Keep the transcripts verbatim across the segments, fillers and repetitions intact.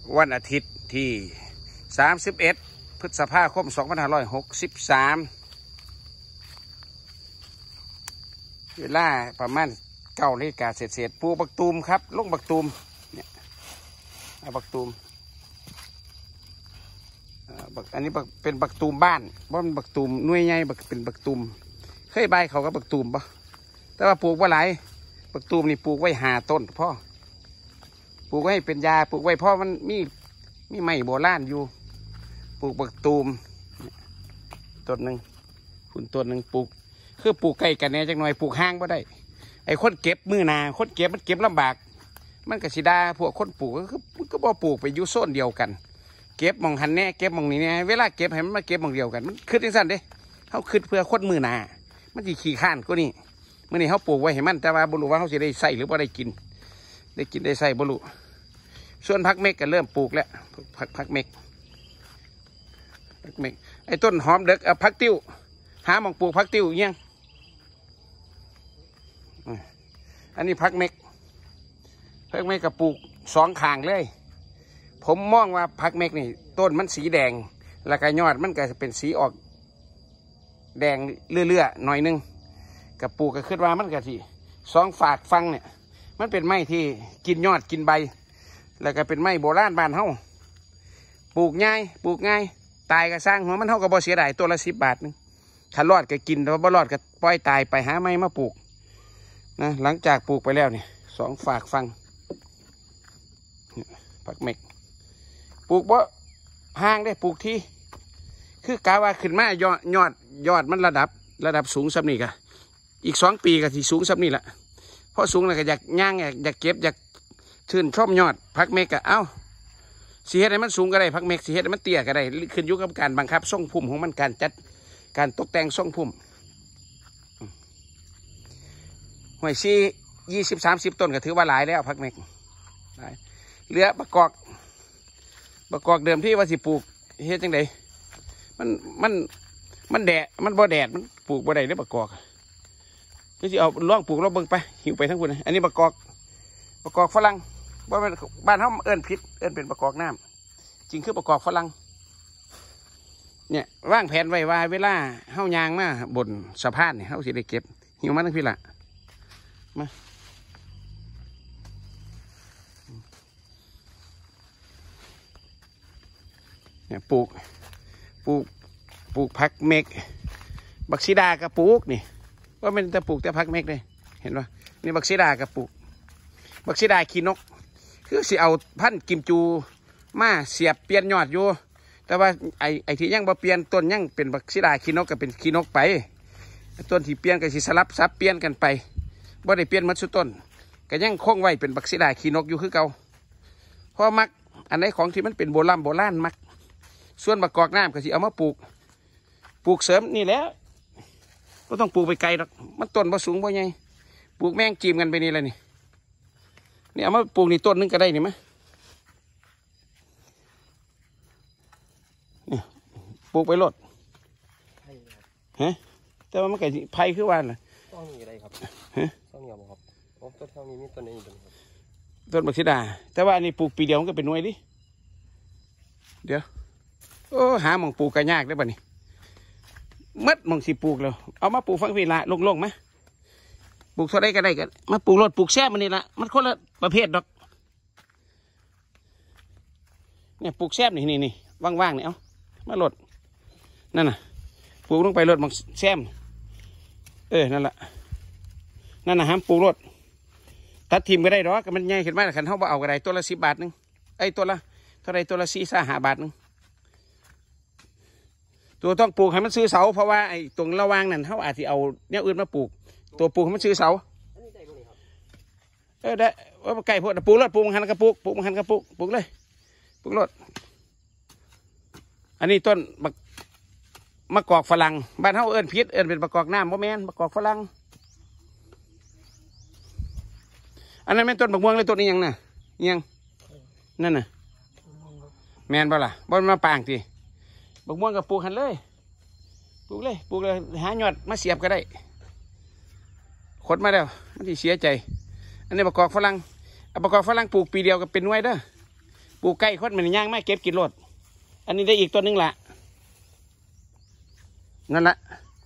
วันอาทิตย์ที่สามสิบเอ็ดพฤษภาคมสองพันห้าร้อยหกสิบสามเวลาประมาณเก้านาฬิกาเศษๆปูบักตูมครับลงบักตูมเนี่ยบักตูมอันนี้เป็นบักตูมบ้านเพราะมันบักตูมนุ่ยใหญ่บักเป็นบักตูมเคยใบเขาก็บักตูมปะแต่ว่าปลูกว่าหลายบักตูมนี่ปลูกไว้หาต้นพ่อปลูกไว้เป็นยาปลูกไว้เพราะมันมีมีไม้โบราณอยู่ปลูกบักตูมต้นหนึ่งคุณต้นหนึ่งปลูกคือปลูกใกล้กันแน่จังหน่อยปลูกห้างก็ได้ไอ้คนเก็บมือนาคนเก็บมันเก็บลำบากมันกระชิดาพวกคนปลูกก็คือก็บ่ปลูกไปอยู่โซนเดียวกันเก็บมองหันแน่เก็บมองนี้เนี่ยเวลาเก็บให้มันมาเก็บมองเดียวกันมันขึ้นที่สั้นเด้เขาขึ้นเพื่อคนมือนามันจะขี่ข้านก็นี่เมื่อนี้เขาปลูกไว้ให้มันแต่ว่าบุรุษว่าเขาจะได้ใส่หรือว่าได้กินได้กินได้ใส่บุรุษส่วนพักเมกก็เริ่มปลูกแล้วพักพักเมกพักเมกไอ้ต้นหอมเด็กเอาพักติ้วหาหมองปลูกพักติ้วยังอันนี้พักเมกพักเมกกับปลูกสองข้างเลยผมมองว่าพักเมกนี่ต้นมันสีแดงแล้วก็ยอดมันก็จะเป็นสีออกแดงเลื่อยๆหน่อยนึงกับปลูกก็ขึ้นว่ามันก็สิสองฝากฟังเนี่ยมันเป็นไม้ที่กินยอดกินใบแล้วก็เป็นไม้โบราณบ้านเฮาปลูกง่ายปลูกง่ายตายก็สร้างหัวมันเท่ากับบ่เสียดายตัวละสิบบาทนึงถ้ารอดก็กินแต่ว่าบ่รอดก็ปล่อยตายไปหาไม้มาปลูกนะหลังจากปลูกไปแล้วเนี่ยสองฝากฟังผักเม็กปลูกบ่ห่างได้ปลูกที่คือกาว่าขึ้นมายอดยอดยอดมันระดับระดับสูงสักนี่กะอีกสองปีก็ที่สูงสักนี่แหละเพราะสูงเลยก็อยากย่างอยากเก็บอยากชื่นชมยอดพักเมกอะเอ้าสีเฮ็ดให้มันสูงก็ได้พักเมกสีเฮ็ดให้มันเตี้ยก็ได้ขึ้นอยู่กับการบังคับทรงพุ่มของมันการจัดการตกแต่งทรงพุ่มหวยซียี่สิบสามสิบต้นก็ถือว่าหลายแล้วพักเมกเหลือประกอบประกอบเดิมที่ว่าสิปลูกเฮ็ดจังไดมันมันมันแดดมันบ่แดดมันปลูกบ่ได้ได้ประกอบก็สิเอาล่องปลูกล่องเบิ่งไปหิวไปทั้งคนอันนี้ประกอบประกอบฝรั่งบ้านบ้านเขาเอิ้นพิษเอิ้นเป็นประกอบน้ำจริงคือประกอบฝรั่งเนี่ยว่างแผนไว้ว่าเวลาเฮายางมาบนสะพานเนี่ยเขาสิได้เก็บหิวมาทั้งพี่ละมาเนี่ยปลูกปลูกปลูกพักเมกบักซีดากับปลูกนี่ว่ามันจะปลูกแต่พักเมกเลยเห็นป่ะนี่บักซีดากับปลูกบักซีดาขี้นกคือสิเอาพันกิมจูมาเสียบเปลี่ยนยอดอยู่แต่ว่าไอ้ไอ้ที่ยังบ่เปลี่ยนต้นยังเป็นบักซีดาขี้นกก็เป็นขี้นกไปต้นที่เปลี่ยนก็สิสลับซับเปลี่ยนกันไปบ่ได้เปลี่ยนมัดสุดต้นก็ยังคงไว้เป็นบักซีดาขี้นกอยู่คือเก่าเพราะมักอันไหนของที่มันเป็นโบราณโบราณมักส่วนบักกอกน้ำก็สิเอามาปลูกปลูกเสริมนี่แหละก็ต้องปลูกไปไกลหรอกมันต้นบ่สูงบ่ใหญ่ปลูกแมงจีมกันไปนี่แหละนี่นี่เอามาปลูกนี่ต้นนึงก็ได้นี่มั้ยนี่ปลูกไปรดฮะแต่ว่ามันไก่ไผ่คือว่าน่ะต้องมีอะไรครับฮะต้องมีครับโอ้ต้นเท่านี้มีต้นนี้ต้นครับต้นบักซีดาแต่ว่าอันนี้ปลูกปีเดียวมันก็เป็นหน่วยดิเดี๋ยวโอ้หาหม่องปลูกก็ยากได้ป่ะนี่มัดหม่องสิปลูกแล้วเอามาปลูกฟังพี่ละลงๆมั้ยปลูกเท่าไรก็ได้กันมาปลูกรถปลูกแซ่บมันนี่ละมันคนละประเภทดอกเนี่ยปลูกแซ่บนี่นี่นี่ว่างๆเนี่ยเอามารถนั่นน่ะปลูกลงไปรถมันแซ่บเออนั่นแหละนั่นน่ะห้ามปลูกรถตัดทิมก็ได้ดอกมันใหญ่ขึ้นมาแต่ขันเท่าบ่เอาก็ได้ตัวละสิบบาทนึงไอ้ตัวละเท่าไรตัวละสี่สาห้าบาทนึงตัวต้องปลูกให้มันซื้อเสาเพราะว่าไอ้ตรงระวางนั่นเขาอาจจะเอาเนี่ยอื่นมาปลูกตัวปลูกให้มันซื้อเสาเออได้ว่าไก่พวกปลูกรถปลูกมันหันกระปุกปลูกมันหันกระปุกปลูกเลยปลูกรถอันนี้ต้นมะมะกอกฝรั่งบ้านเขาเอิ้นพิษเอิ้นเป็นมะกอกน้ำบ่แม่นมะกอกฝรั่งอันนั้นแม่นต้นมะม่วงเลยต้นนี้ยังน่ะยังนั่นน่ะแม่นบ่ล่ะบ่มาปางทีมะม่วงกับปลูกหันเลยปลูกเลยปลูกเลยหายอดมาเสียบก็ได้ขดมาแล้วมันที่เสียใจอันนี้ประกอบฝรั่งประกอบฝรั่งปลูกปีเดียวก็เป็นหน่วยเด้อปลูกใกล้คนมันย่างไม่เก็บกินรถอันนี้ได้อีกตัวนึงละนั่นละ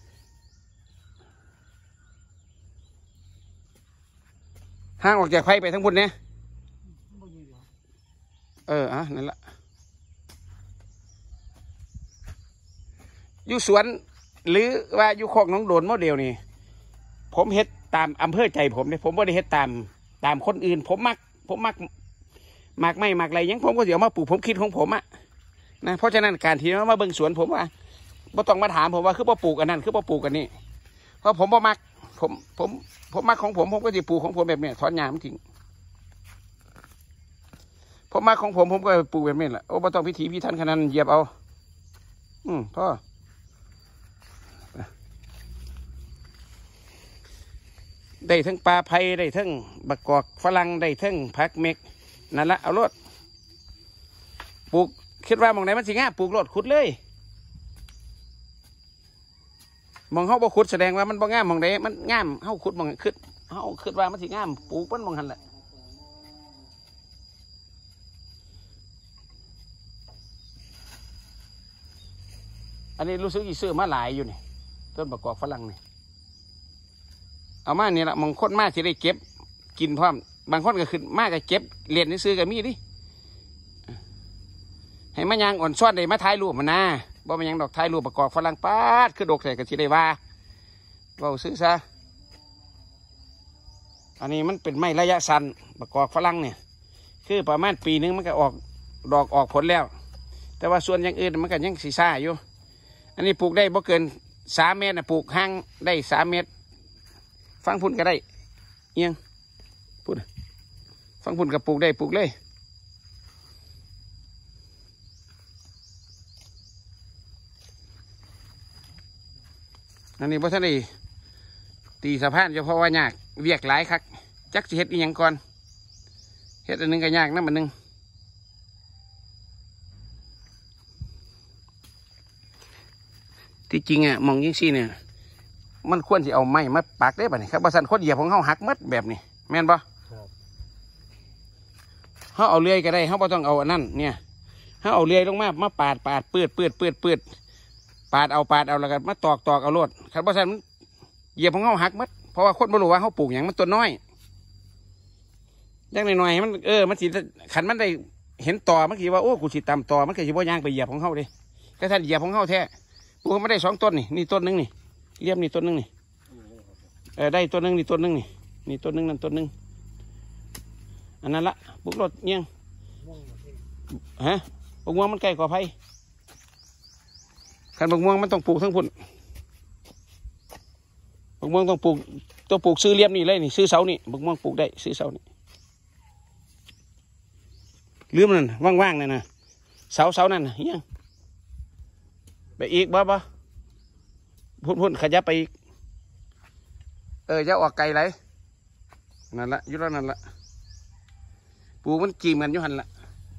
ห่างออกจากไผ่ไปทั้งหมดเนี่ยเอออ่ะนั่นละอยู่สวนหรือว่าอยู่คอกน้องโดนโมเดลนี่ผมเฮ็ดตามอำเภอใจผมเนี่ยผมไม่ได้เฮ็ดตามตามคนอื่นผมมักผมมักมักไม่มักอะไรยังผมก็เดี๋ยวมาปลูกผมคิดของผมอะนะเพราะฉะนั้นการที่มาเบิ่งสวนผมว่าไม่ต้องมาถามผมว่าคือพ่อปลูกอันนั้นคือพ่อปลูกอันนี้เพราะผมบ่มักผมผมผมมักของผมผมก็จะปลูกของผมแบบเนี้ยถอนหญ้ามันทิ้งผมมักของผมผมก็ปลูกแบบนี้แหละโอ้ไม่ต้องพิถีพิถันขนาดนั้นเหยียบเอาอืมพ่อได้ทั้งปลาไผ่ได้ทั้งบักกอกฝรั่งได้ทั้งผักเม็กนั่นละเอารถปลูกคิดว่ามองไหนมันสิง่าปลูกรถขุดเลยมองเขาบ่ขุดแสดงว่ามันบ่ง่ามมองไหนมันง่ามเขาขุดมองขึ้นเขาคิดว่ามันสิง่ามปลูกมันมองหันแหละอันนี้รู้สึกอีซื้อมาหลายอยู่นี่ต้นบักกอกฝรั่งนี่เอามาเนี่ยละมองคนมากจะได้เก็บกินพร้อมบางคนก็ขึ้นมากก็เก็บเรียนซื้อกับมีดิให้มันยังอ่อนซ้อนได้มาถ่ายรูปมันนะบ่มันยังดอกถ่ายรูปประกอบฝรั่งป้าดคือดอกใส่กระชีได้ว่าว่าซื้อซะอันนี้มันเป็นไม้ระยะสั้นประกอบฝรั่งเนี่ยคือประมาณปีนึงมันก็ออกดอกออกผลแล้วแต่ว่าส่วนอย่างอื่นมันก็ยังสีซ่าอยู่อันนี้ปลูกได้บ่เกินสามเมตรนะปลูกห่างได้สามเมตรฟังพุ่นก็ได้เอียงพุ่นฟังพุ่นก็ปลูกได้ปลูกเลยอันนี้พระท่านได้ตีสะพานเฉพาะว่ายากเวียกหลายคักจักสิเฮ็ดอีหยังก่อนเฮ็ดอันนึงก็ยากนั่นมันนึงที่จริงอ่ะมองยิ่งซี่เนี่ยมันควรจะเอาไม้มาปักได้ป่ะนี่ครับบริษัทคนเหยียบของเขาหักมัดแบบนี้แม่นปะเขาเอาเลื่อยก็ได้เขาไม่ต้องเอาอันนั้นเนี่ยเขาเอาเลื่อยลงมามาปาดปาดเปื้ดเปื้ดเปื้ดเปื้ดปาดเอาปาดเอาแล้วก็มาตอกตอกเอาโลดครับบริษัทมันเหยียบของเขาหักมัดเพราะว่าคนไม่รู้ว่าเขาปลูกอย่างมันตัวน้อยยังหน่อยๆมันเออมันสิขันมันได้เห็นต่อมันคิดว่าโอ้กูสิตำต่อมันก็สิบ่ย่างไปเหยียบของเขาดิแต่ท่านเหยียบของเขาแท้ปลูกไม่ได้สองต้นนี่นี่ต้นนึงนี่เรียบนี่ต้นนึงนี่เออได้ต้นนึงนี่ต้นนึงนี่นี่ต้นนึงนั่นต้นนึงอันนั้นละปลูกรถเงี้ยงฮะปลูกม่วงมันใกล้กว่าไผ่ขันปลูกม่วงมันต้องปลูกทั้งพุ่นปลูกม่วงต้องปลูกต้องปลูกซื้อเรียบนี่เลยนี่ซื้อเสานี่ปลูกม่วงปลูกได้ซื้อเสานี่ลืมนั่นว่างๆนั่นนะเสาเสานั่นเงี้ยไปอีกบ่บ่พุ่นพุ่นขยับไปอีกเออจะออกไกลไรนั่นละยุโรนั่นละปูมันจีมกันอยู่หันละ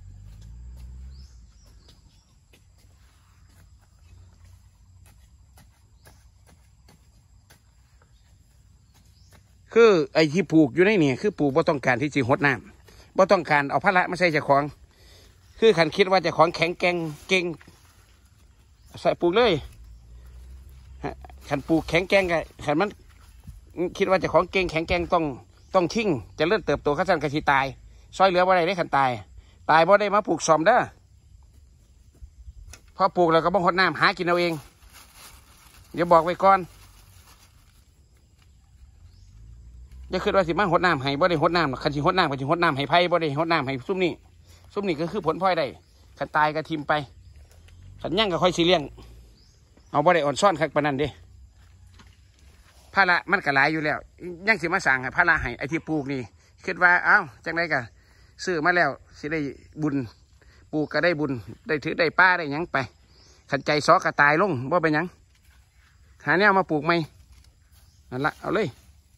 คือไอ้ที่ปลูกอยู่ในนี่คือปลูกบ่ต้องการที่จะหดน้ำบ่ต้องการเอาพระมาใส่เจ้าของคือขันคิดว่าเจ้าของแข็งแกร่งเก่งใส่ปลูกเลยขันปลูกแข็งแกร่งกันขันมันคิดว่าเจ้าของเก่งแข็งแกร่งต้องต้องทิ้งจะเลื่อนเติบโตขั้นสั้นกระชีตายซอยเหลือบ่ได้ได้ขันตายตายบ่ได้มาปลูกซอมเด้อพอปลูกแล้วก็บ่หดน้ำหากินเอาเองเดี๋ยวบอกไว้ก่อนอย่าคิดว่าสิมาหดน้ำให้บ่ได้หดน้ำขันสิหดน้ำขันสิหดน้ำให้ไผ่บ่ได้หดน้ำให้ซุ้มนี่ซุ้มนี่ก็คือผลพลอยได้ขันตายก็ทิมไปขันยั่งก็ค่อยสีเลี้ยงเอาบ่ได้อ่อนซ่อนคักปานนั้นเด้พระละมันก็หลายอยู่แล้วยั่งสิมาสั่งให้พระละให้ไอที่ปลูกนี่คิดว่าอ้าวจังไรกันซื้อมาแล้วสิได้บุญปลูกก็ได้บุญได้ถือได้ป้าได้ยังไปขันใจซอกระตายลงว่าเป็นยังหาแนวมาปลูกไหมนั่นละเอาเลย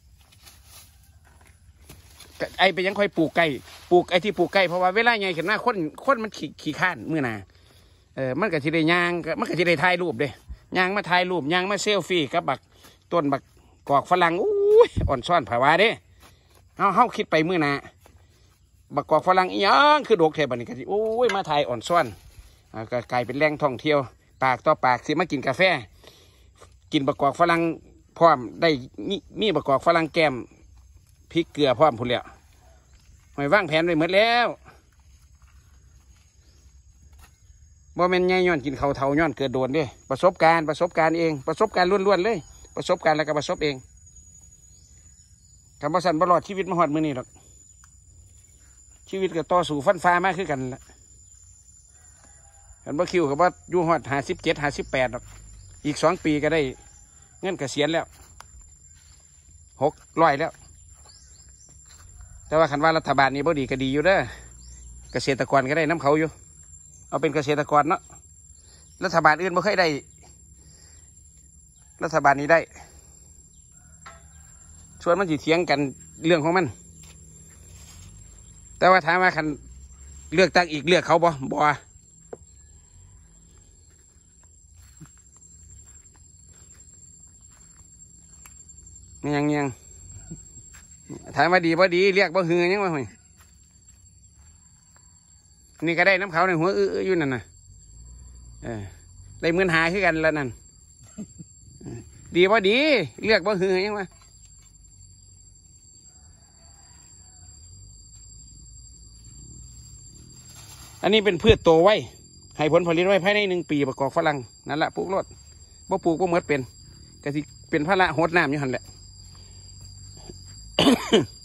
ไอไปยังค่อยปลูกไก่ปลูกไอที่ปลูกไก่เพราะว่าเวลาไงเห็นหน้าคนคนมันขี่ขี่ข้านเมื่อนาเออมันก็จะได้ยางมันก็จะได้ถ่ายรูปเด้ยางมาถ่ายรูปยางมาเซลฟี่กับบักต้นบักกอกฝรั่งอู้ยอ่อนซ่อนผาวาเด้เฮาเฮาคิดไปเมื่อนาบักกอกฝรั่งอีหยังคือดกแถบนี้ก็สิโอ้ยมาไทยอ่อนซ้อนก็กลายเป็นแหล่งท่องเที่ยวปากต่อปากสิมากินกาแฟกินบักกอกฝรั่งพร้อมได้มีมีบักกอกฝรั่งแก้มพริกเกลือพร้อมพุ่นแล้วหอยวางแผนไว้หมดแล้วบ่แม่นใหญ่ย้อนกินข้าวเท่าย้อนเกิดโดนเด้ประสบการณ์ประสบการณ์เองประสบการณ์ล้วนๆเลยประสบการณ์แล้วก็ประสบเองคำว่าสันบ่รอดชีวิตมาหอดมือนี่หรอกชีวิตก็ต่อสู่ฟันฟ้ามากขึ้นกันละเห็นว่าคิวกับว่าอยู่หอดหาสิบเจ็ดหาสิบแปดหรอกอีกสองปีก็ได้เงินเกษียณแล้วหกร้อยแล้วแต่ว่าคันว่ารัฐบาลนี่บ่ดีก็ดีอยู่เด้อเกษตรกรก็ได้น้ำเขาอยู่เอาเป็นเกษตรกรเนาะรัฐบาลอื่นไม่เคยได้รัฐบาลนี้ได้ส่วนมันจีเถียงกันเรื่องของมันแต่ว่าถามว่าคันเลือกตั้งอีกเลือกเขาบ่บ่ยังยังถามว่าดีบ่ดีเรียกบ่ฮือยังวะเฮ้ยนี่ก็ได้น้ำเขาในหัวอื้ออยู่นั่นน่ะเออได้เงินหาขึ้นกันแล้วนั่นดีบ่ดีเรียกบ่ฮือยังวะอันนี้เป็นพืชโตไว้ให้ผลผลิตไว้ภายในหนึ่งปีประกอบฝรั่งนั่นแหละปลูกรถบ่ปลูกบ่เหมือนเป็นก็สิเป็นพระละหดน้ำอยู่หันแหละ